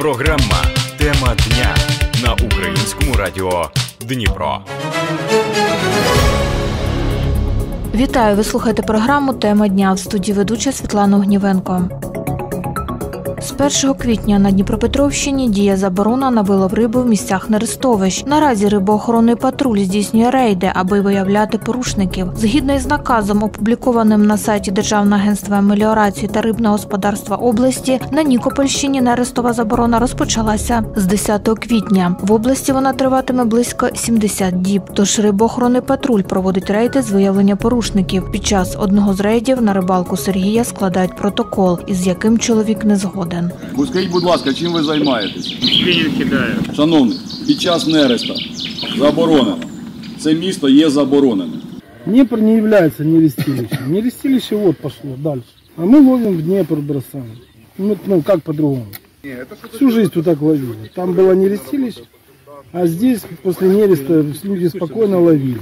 Програма «Тема дня» на Українському радіо Дніпро. Вітаю! Ви слухаєте програму «Тема дня», в студії ведуча Світлана Огнівенко. З 1 квітня на Дніпропетровщині діє заборона на вилов риби в місцях нерестовищ. Наразі рибоохоронний патруль здійснює рейди, аби виявляти порушників. Згідно із наказом, опублікованим на сайті Державного агентства меліорації та рибного господарства області, на Нікопольщині нерестова заборона розпочалася з 10 квітня. В області вона триватиме близько 70 діб. Тож рибоохоронний патруль проводить рейди з виявлення порушників. Під час одного з рейдів на рибалку Сергія складають протокол, із яким чоловік не згоден. Скажіть, будь ласка, чим ви займаєтесь? Спінінг кидаю. Шановний, під час нереста заборонено. Це місто є забороненим. Днепр не является нерестилищем. Нерестилище вот пошло дальше. А мы ловим в Днепр, бросаем. Ну как по-другому? Всю жизнь тут так ловили. Там было нерестилище, а здесь после нереста люди спокойно ловили.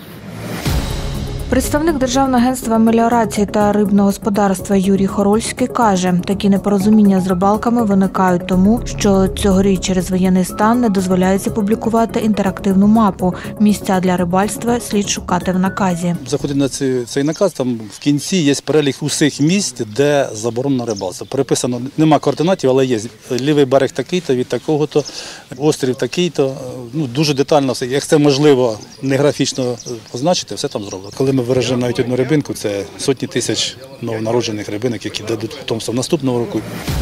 Представник Державного агентства меліорації та рибного господарства Юрій Хорольський каже, такі непорозуміння з рибалками виникають тому, що цьогоріч через воєнний стан не дозволяється публікувати інтерактивну мапу. Місця для рибальства слід шукати в наказі. Заходить на цей наказ, там в кінці є перелік усіх місць, де заборонено рибальство. Переписано, нема координатів, але є лівий берег такий-то, від такого-то, острів такий-то. Дуже детально, як це можливо не графічно позначити, все там зроблено. Коли ми виражаємо навіть одну рибинку, це сотні тисяч новонароджених рибинок, які дадуть потомство наступного року.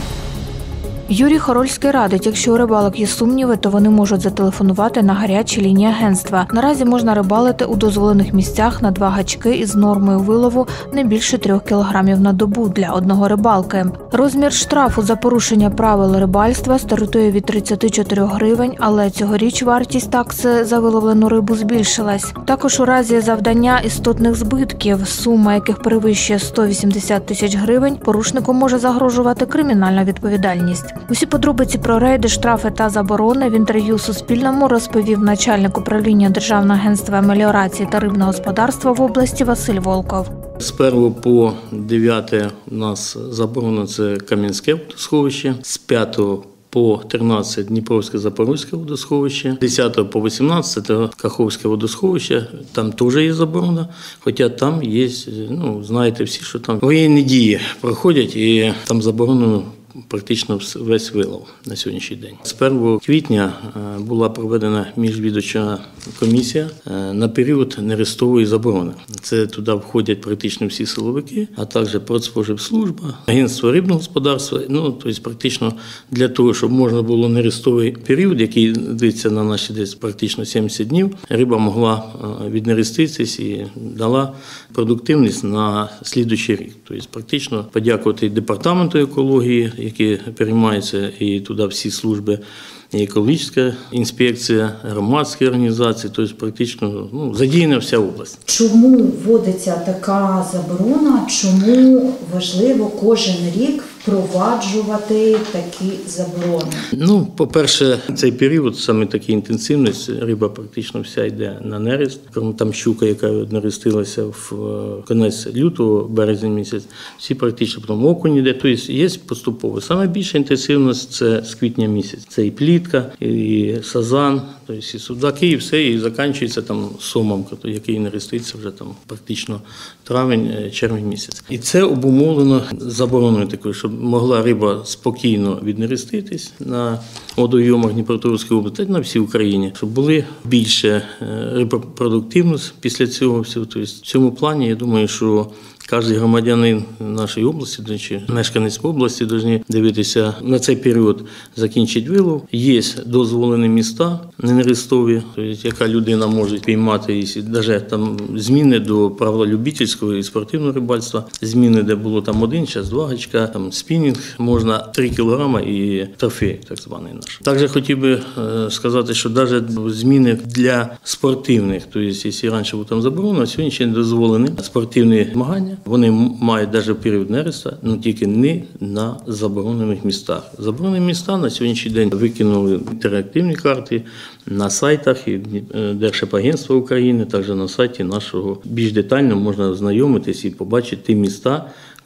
Юрій Хорольський радить, якщо у рибалок є сумніви, то вони можуть зателефонувати на гарячі лінії агентства. Наразі можна рибалити у дозволених місцях на 2 гачки із нормою вилову не більше 3 кілограмів на добу для одного рибалки. Розмір штрафу за порушення правил рибальства стартує від 34 гривень, але цьогоріч вартість такси за виловлену рибу збільшилась. Також у разі завдання істотних збитків, сума яких перевищує 180 тисяч гривень, порушнику може загрожувати кримінальна відповідальність. Усі подробиці про рейди, штрафи та заборони в інтерв'ю Суспільному розповів начальник управління Державного агентства меліорації та рибного господарства в області Василь Волков. З 1 по 9 у нас заборонено це Кам'янське водосховище, з 5 по 13 Дніпровське Запорізьке водосховище, 10 по 18 Каховське водосховище, там теж є заборона, хоча там є, знаєте всі, що там воєнні дії проходять і там заборонено практично весь вилов на сьогоднішній день. З 1 квітня була проведена міжвідомча комісія на період нерестової заборони. Це туди входять практично всі силовики, а також Продспоживслужба, Агентство рибного господарства. Тобто практично для того, щоб можна було нерестовий період, який длиться на наші десь практично 70 днів, риба могла віднереститися і дала продуктивність на слідуючий рік. Тобто практично подякувати департаменту екології, які переймаються, і туди всі служби, і екологічна інспекція, громадські організації, тобто практично задіяна вся область. Чому вводиться така заборона, чому важливо кожен рік впроваджувати такі заборони? По-перше, цей період, саме такий інтенсивність, риба практично вся йде на нерест. Там щука, яка нерестилася в кінець лютого, березень місяць, всі практично потім окунь йде, тобто є поступово. Саме більша інтенсивність – це з квітня місяць. Це і плітка, і сазан, тобто і судаки, і все, і закінчується там сомом, який нереститься вже там практично травень, червень місяць. І це обумовлено забороною такою, щоб могла риба спокійно віднереститись на водойомах Дніпропетровської області, на всій Україні, щоб були більше рибопродуктивність після цього всього. Тобто в цьому плані, я думаю, що кожен громадянин нашої області, чи мешканець області, повинні дивитися на цей період, закінчить вилов. Є дозволені міста нерестові, тобто яка людина може піймати, навіть там зміни до правил любительського і спортивного рибальства, зміни, де було там 1, зараз 2 гачка, там спінінг, можна 3 кілограми і трофей, так званий наш. Також хотів би сказати, що навіть зміни для спортивних, тобто якщо раніше був там заборонено, сьогодні ще не дозволені спортивні змагання. Вони мають навіть в період нереста, але тільки не на заборонених містах. Заборонені міста на сьогоднішній день викинули інтерактивні карти на сайтах і Держагентства України, також на сайті нашого. Більш детально можна ознайомитись і побачити ті міста,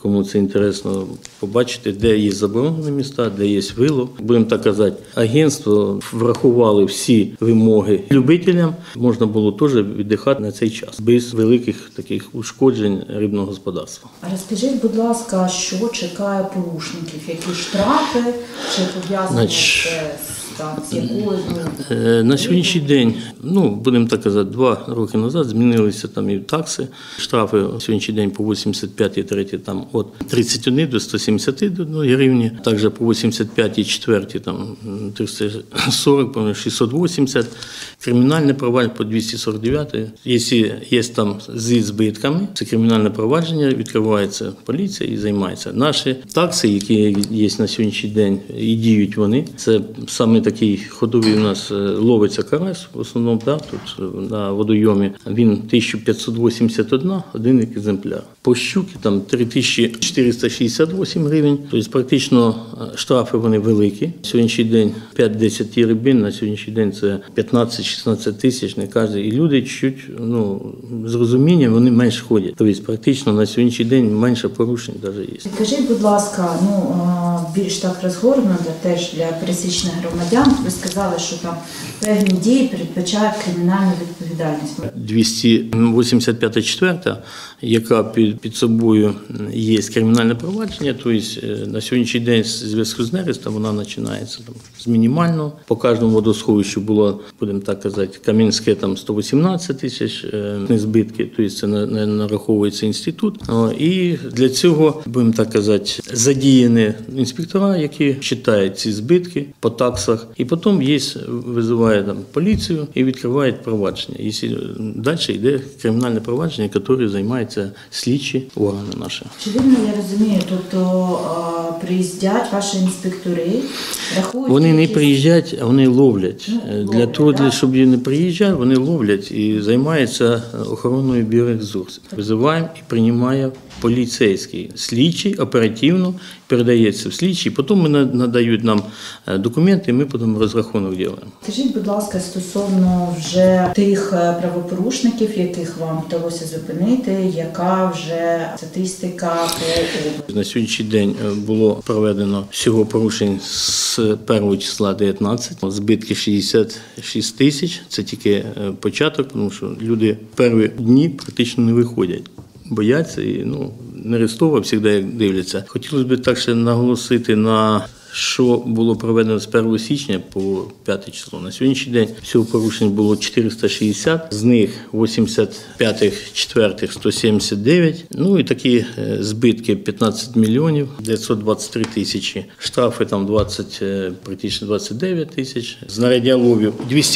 кому це інтересно, побачити, де є заборонені міста, де є вилов. Будемо так казати, агентство врахували всі вимоги любителям. Можна було теж віддихати на цей час, без великих таких ушкоджень рибного господарства. А розкажіть, будь ласка, що чекає порушників? Які штрафи, чи пов'язано з якою? На сьогоднішній день, будемо так казати, 2 роки назад змінилися там і такси. Штрафи на сьогоднішній день по 85,3 там від 31 до 171 гривні. Також по 85,4 там 340, 680. Кримінальне провадження по 249. Якщо є там зі збитками, це кримінальне провадження, відкривається поліція і займається. Наші такси, які є на сьогоднішній день і діють вони, це саме такий ходовий у нас ловиться карась, в основному тут на водойомі. Він 1581, один екземпляр. По щуки там 3468 гривень, тобто практично штрафи вони великі. Сьогоднішній день 5-10 рибин, на сьогоднішній день це 15-16 тисяч, не кожен. І люди чуть, з розумінням вони менше ходять. Тобто практично на сьогоднішній день менше порушень навіть є. Скажіть, будь ласка, більш так розгорнуто теж для пересічних громадян, ви сказали, що там певні дії передбачають кримінальну відповідальність. 285-4, яка під собою є кримінальне провадження, тобто на сьогоднішній день в зв'язку з нерестом вона починається з мінімального. По кожному водосховищу було, будемо так казати, Кам'янське там 118 тисяч збитки, тобто це не нараховується інститут. І для цього, будемо так казати, задіяні інспектора, які читають ці збитки по таксах, і потім визиває там поліцію і відкривають провадження. Якщо далі йде кримінальне провадження, яке займаються слідчі органи наші. Чи вірно я розумію, тобто приїздять ваші інспектори, рахують? Вони не приїжджають, а вони ловлять. Для того, щоб не приїжджати, вони ловлять і займаються охороною біоресурсів. Визиваємо і приймає поліцейський. Слідчий оперативно передається в слідчий, потім надають нам документи, і ми потім розрахунок робимо. Скажіть, будь ласка, стосовно вже тих правопорушників, яких вам вдалося зупинити, яка вже статистика по області? На сьогоднішній день було проведено всього порушень з 1 числа 19, збитки 66 тисяч, це тільки початок, тому що люди перші дні практично не виходять. Бояться і нерестово завжди як дивляться. Хотілося б також наголосити на що було проведено з 1 січня по 5 число. На сьогоднішній день всього порушень було 460, з них 85-х, 4-х 179, і такі збитки 15 мільйонів 923 тисячі, штрафи там практично 29 тисяч, знаряддя ловів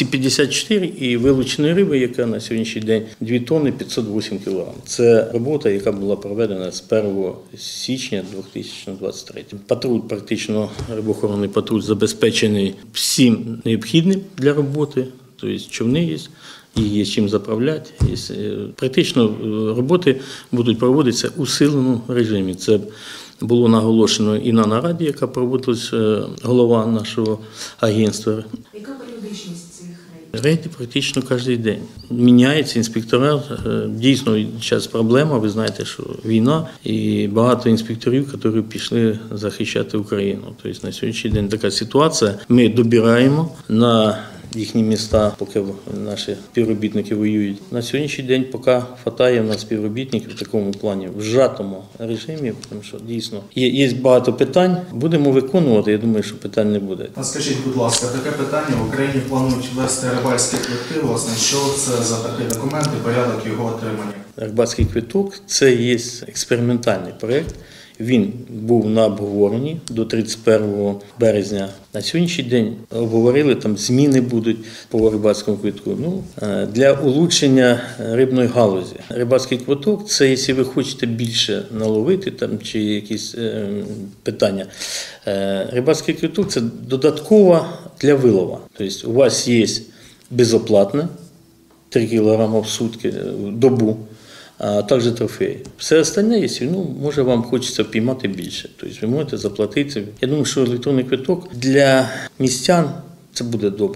254 і вилученої риби, яка на сьогоднішній день 2 тонни 508 кілограм. Це робота, яка була проведена з 1 січня 2023. Патруль практично рибоохоронний патруль забезпечений всім необхідним для роботи, тобто човни є, їх є чим заправляти. Практично роботи будуть проводитися у усиленому режимі. Це було наголошено і на нараді, яка проводилась голова нашого агентства. Яка періодичність цих рейдів? Рейди практично кожен день. Міняється інспектора. Дійсно, зараз проблема, ви знаєте, що війна і багато інспекторів, які пішли захищати Україну. Тобто на сьогоднішній день така ситуація. Ми добираємо на їхні міста, поки наші співробітники воюють. На сьогоднішній день поки хватає в нас співробітників в такому плані, в сжатому режимі, тому що дійсно є багато питань. Будемо виконувати, я думаю, що питань не буде. Скажіть, будь ласка, таке питання. В Україні планують ввести рибальські квитки. Власне, що це за такий документ і порядок його отримання? Рибальський квиток – це є експериментальний проєкт. Він був на обговоренні до 31 березня. На сьогоднішній день обговорили, там зміни будуть по рибальському квитку. Для улучшення рибної галузі. Рибальський квиток – це, якщо ви хочете більше наловити там, чи якісь питання. Рибальський квиток – це додатково для вилова. Тобто у вас є безоплатне 3 кг в сутки, в добу, а також трофеї. Все остальне, якщо може вам хочеться впіймати більше. Тобто ви можете заплатити. Я думаю, що електронний квиток для містян це буде добре.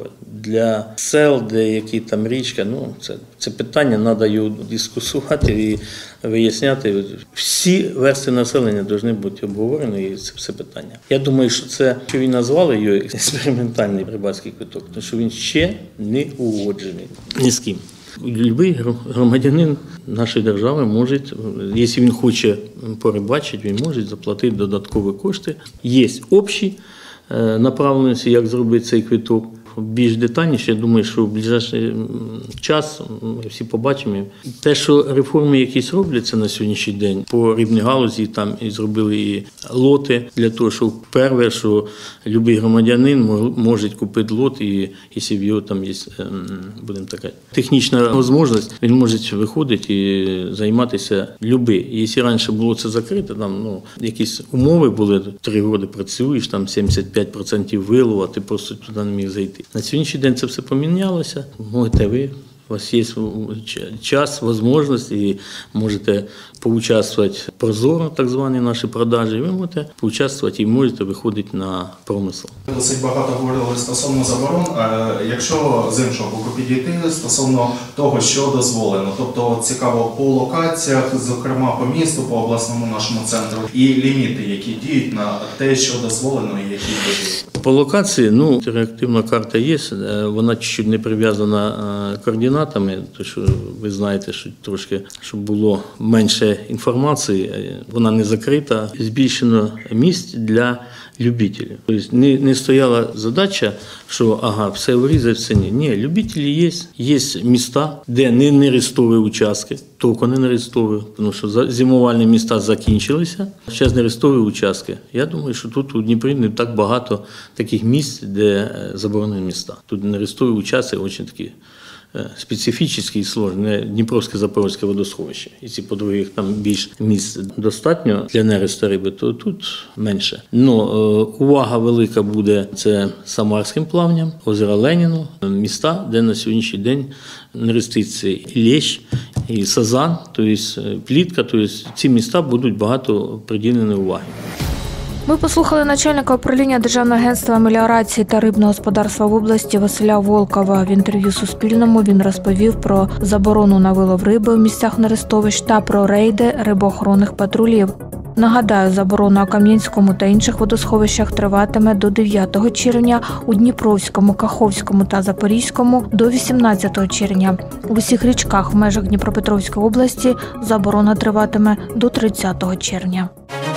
для сел, де які там річка, це питання, треба його дискусувати і виясняти. Всі верстви населення повинні бути обговорені, і це все питання. Я думаю, що він назвали його експериментальний рибальський квиток, тому що він ще не узгоджений ні з ким. Любий громадянин нашої держави може, якщо він хоче порибачити, він може заплатити додаткові кошти. Є общі направленості, як зробити цей квиток. Більш детальніше, я думаю, що в ближайший час ми всі побачимо. Те, що реформи якісь робляться на сьогоднішній день по рибній галузі, там і зробили і лоти для того, щоб перше, що будь-який громадянин може купити лот, і якщо в його там є, будемо така, технічна можливість, він може виходити і займатися будь-яким. Якщо раніше було це закрито, там якісь умови були, 3 роки працюєш, там 75% вилова, ти просто туди не міг зайти. На сьогоднішній день це все помінялося. Можете ви, у вас є час, можливість, і можете поучаствувати прозоро, так звані наші продажі, ви можете поучаствувати і можете виходити на промисел. Досить багато говорили стосовно заборон, якщо з іншого боку підійти стосовно того, що дозволено. Тобто цікаво по локаціях, зокрема по місту, по обласному нашому центру, і ліміти, які діють на те, що дозволено і які діють. По локації, інтерактивна карта є, вона чуть-чуть не прив'язана координатами, тому що ви знаєте, що трошки, щоб було менше інформації, вона не закрита, збільшено місць для любителів. Тобто не стояла задача, що все вирізати, все ні. Ні, любителі є міста, де не нерестові участки, тільки не нерестові, тому що зимувальні міста закінчилися, зараз нерестові участки. Я думаю, що тут у Дніпрі не так багато таких місць, де заборонені міста. Тут нерестові участки дуже такі специфічні і складні, не Дніпровське, Запорозьке водосховище. Якщо по других там більш місць достатньо для нересту риби, то тут менше. Увага велика буде це Самарським плавням, озеро Леніну, міста, де на сьогоднішній день нереститься і лещ, і сазан, тобто плітка, тобто ці міста будуть багато приділені уваги. Ми послухали начальника управління Державного агентства меліорації та рибного господарства в області Василя Волкова. В інтерв'ю Суспільному він розповів про заборону на вилов риби в місцях нерестовищ та про рейди рибоохоронних патрулів. Нагадаю, заборона у Кам'янському та інших водосховищах триватиме до 9 червня, у Дніпровському, Каховському та Запорізькому – до 18 червня. У усіх річках в межах Дніпропетровської області заборона триватиме до 30 червня.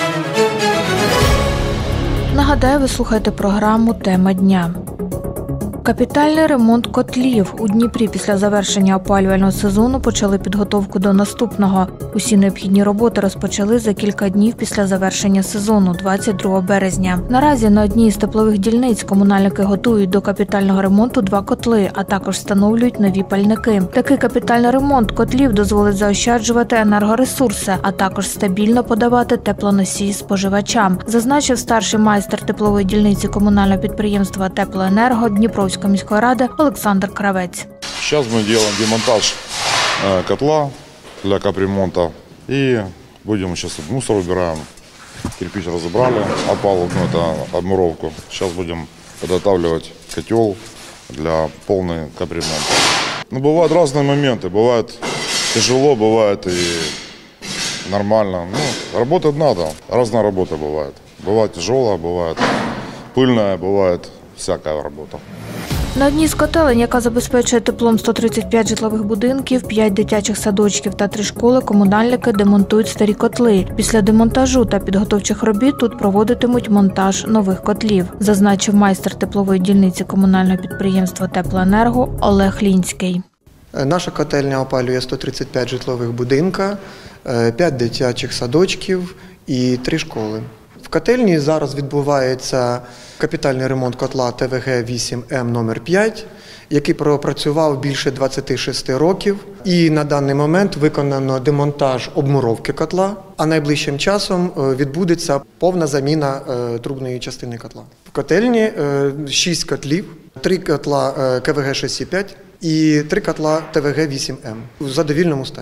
Нагадаю, ви слухаєте програму «Тема дня». Капітальний ремонт котлів. У Дніпрі після завершення опалювального сезону почали підготовку до наступного. Усі необхідні роботи розпочали за кілька днів після завершення сезону, 22 березня. Наразі на одній з теплових дільниць комунальники готують до капітального ремонту 2 котли, а також встановлюють нові пальники. Такий капітальний ремонт котлів дозволить заощаджувати енергоресурси, а також стабільно подавати теплоносії споживачам, зазначив старший майстер теплової дільниці комунального підприємства «Теплоенерго» Дніпровської міської ради Олександр Кравець. Сейчас мы делаем демонтаж котла для капремонта и будем сейчас мусор убираем, кирпич разобрали, опалубку, это обмуровку. Сейчас будем подготавливать котел для полной капремонта. Бывают разные моменты, бывает тяжело, бывает и нормально. Работать надо, разная работа бывает. Бывает тяжелая, бывает пыльная, бывает всякая работа. На одній з котелень, яка забезпечує теплом 135 житлових будинків, 5 дитячих садочків та 3 школи, комунальники демонтують старі котли. Після демонтажу та підготовчих робіт тут проводитимуть монтаж нових котлів, зазначив майстер теплової дільниці комунального підприємства «Теплоенерго» Олег Лінський. Наша котельня опалює 135 житлових будинка, 5 дитячих садочків і 3 школи. В котельні зараз відбувається капітальний ремонт котла ТВГ-8М номер 5, який пропрацював більше 26 років. І на даний момент виконано демонтаж обмуровки котла, а найближчим часом відбудеться повна заміна трубної частини котла. В котельні 6 котлів, 3 котла КВГ-6,5 і 3 котла ТВГ-8М в задовільному стані.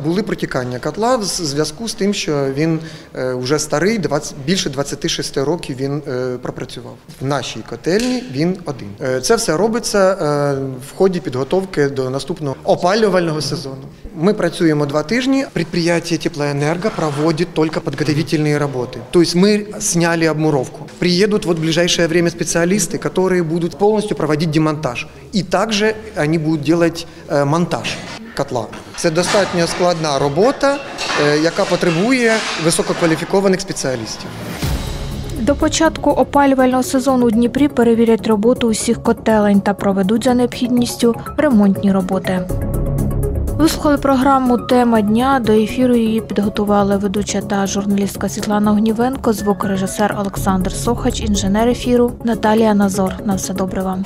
Були протікання котла в зв'язку з тим, що він вже старий, більше 26 років він пропрацював. В нашій котельні він один. Це все робиться в ході підготовки до наступного опалювального сезону. Мы працюємо 2 тижні. Предприятие Теплоэнерго проводит только подготовительные работы. То есть мы сняли обмуровку. Приедут в ближайшее время специалисты, которые будут полностью проводить демонтаж. И также они будут делать монтаж котла. Це достатньо складна робота, яка потребує висококваліфікованих спеціалістів. До початку опалювального сезону у Дніпрі перевірять роботу усіх котелень та проведуть за необхідністю ремонтні роботи. Ви слухали програму «Тема дня». До ефіру її підготували ведуча та журналістка Світлана Гнівенко, звукорежисер Олександр Сохач, інженер ефіру Наталія Назор. На все добре вам.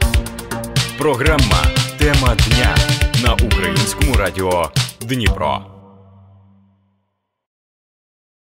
Програма «Тема дня» на Українському радіо Дніпро.